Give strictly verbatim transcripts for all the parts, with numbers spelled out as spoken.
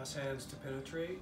Cross hands to penetrate.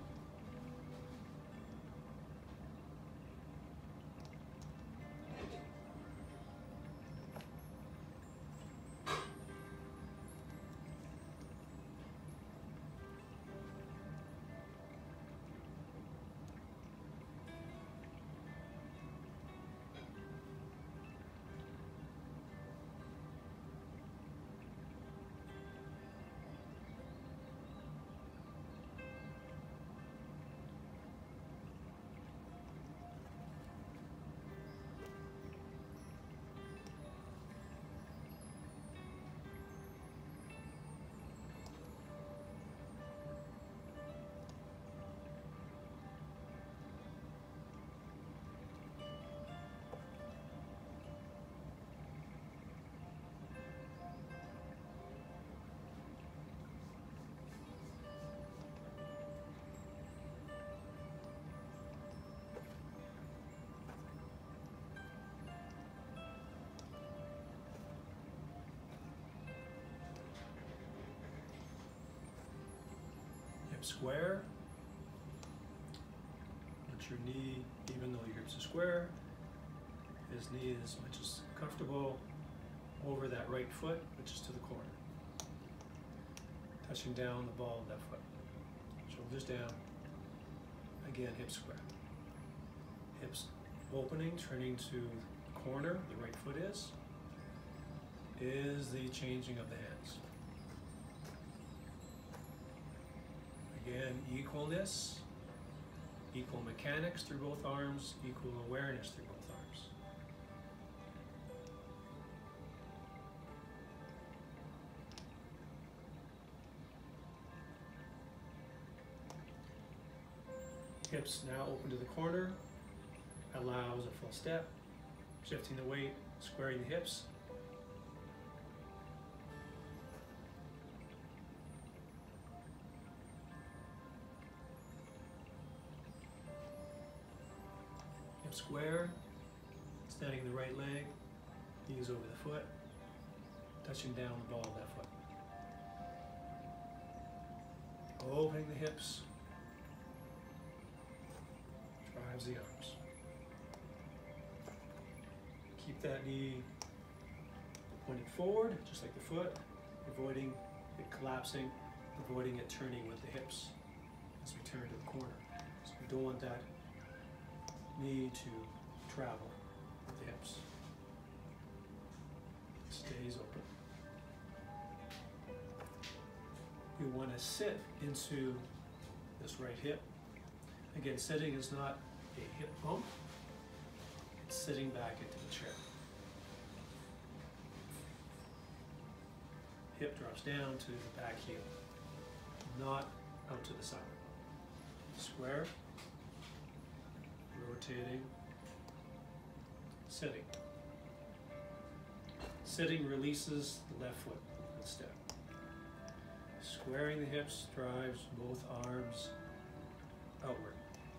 Square. Let your knee, even though your hips are square, his knee is as much as comfortable over that right foot, which is to the corner. Touching down the ball of that foot. Shoulders down. Again, hips square. Hips opening, turning to the corner, the right foot is, is the changing of the hands. Again, equalness, equal mechanics through both arms, equal awareness through both arms. Hips now open to the corner, allows a full step, shifting the weight, squaring the hips. Square, standing the right leg, knees over the foot, touching down the ball of that foot. Opening the hips, drives the arms. Keep that knee pointed forward, just like the foot, avoiding it collapsing, avoiding it turning with the hips as we turn to the corner. So we don't want that knee to travel with the hips. Stays open. We want to sit into this right hip. Again, sitting is not a hip bump. It's sitting back into the chair. Hip drops down to the back heel, not out to the side. Square. Rotating, sitting. Sitting releases the left foot and step. Squaring the hips drives both arms outward.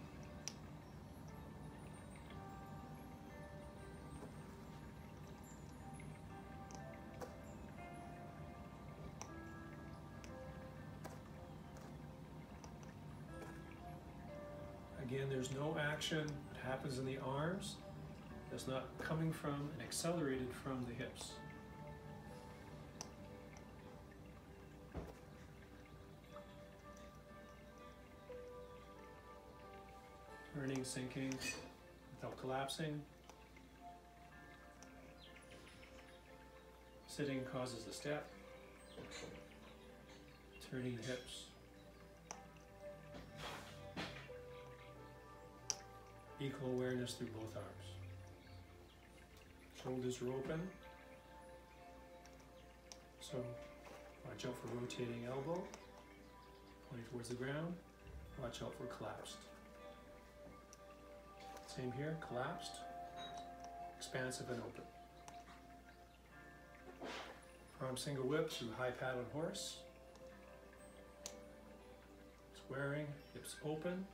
Again, there's no action that happens in the arms that's not coming from and accelerated from the hips. Turning, sinking, without collapsing. Sitting causes the step. Turning the hips. Equal awareness through both arms. Shoulders are open. So watch out for rotating elbow. Pointing towards the ground. Watch out for collapsed. Same here, collapsed, expansive and open. Arm single whip through high paddle horse. Squaring, hips open.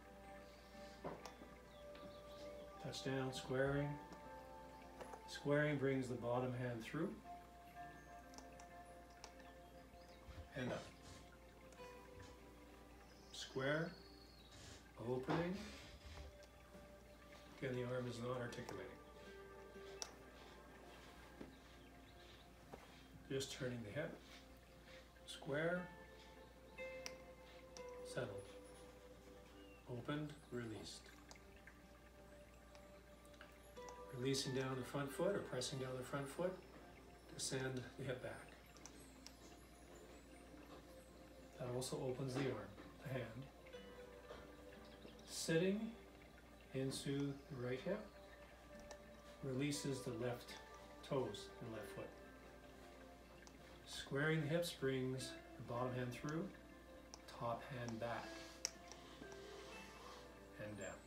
Touch down, squaring. Squaring brings the bottom hand through. And up. square, opening. Again, the arm is not articulating. Just turning the hip, square, settled, opened, released. Releasing down the front foot or pressing down the front foot to send the hip back. That also opens the arm, the hand. Sitting into the right hip, releases the left toes and left foot. Squaring the hips brings the bottom hand through, top hand back, and down.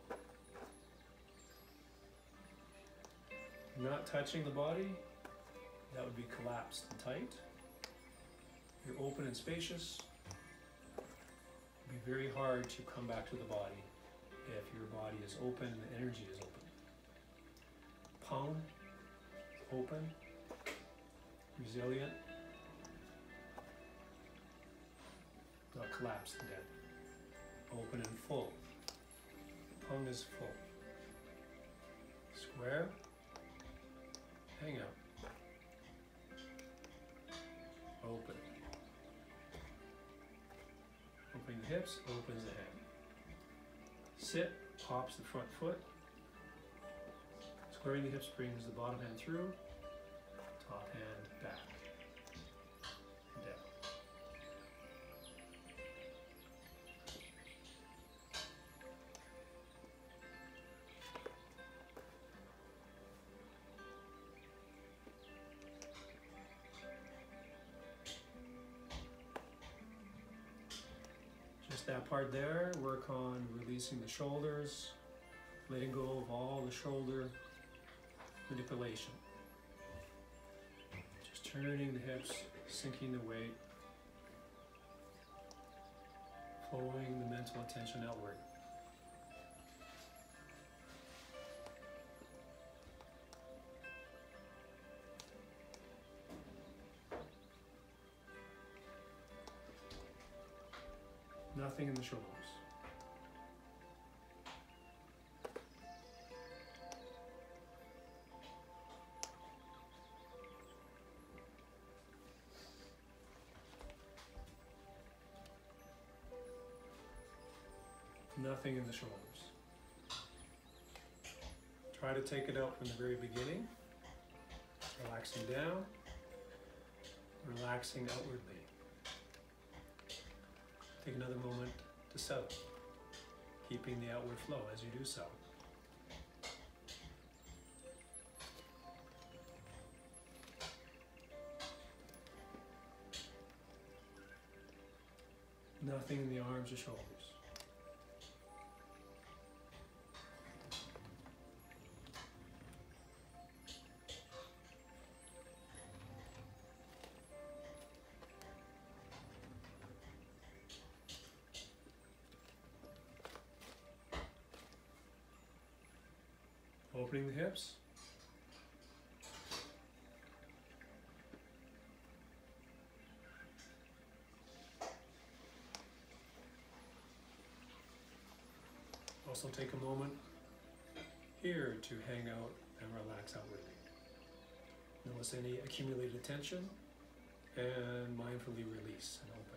Not touching the body, that would be collapsed and tight. You're open and spacious. It'd be very hard to come back to the body if your body is open and the energy is open. Palm, open, resilient, not collapsed and dead. Open and full. Tongue is full. Square, hang out. Open. Opening the hips, opens the head. Sit, pops the front foot. Squaring the hips brings the bottom hand through, top hand back, and down. Just that part there, work on releasing the shoulders, letting go of all the shoulder manipulation. Just turning the hips, sinking the weight, flowing the mental attention outward. Nothing in the shoulders. Nothing in the shoulders. Try to take it out from the very beginning, relaxing down, relaxing outwardly. Take another moment to settle, keeping the outward flow as you do so. Nothing in the arms or shoulders. Opening the hips. Also take a moment here to hang out and relax outwardly. Notice any accumulated tension and mindfully release and open.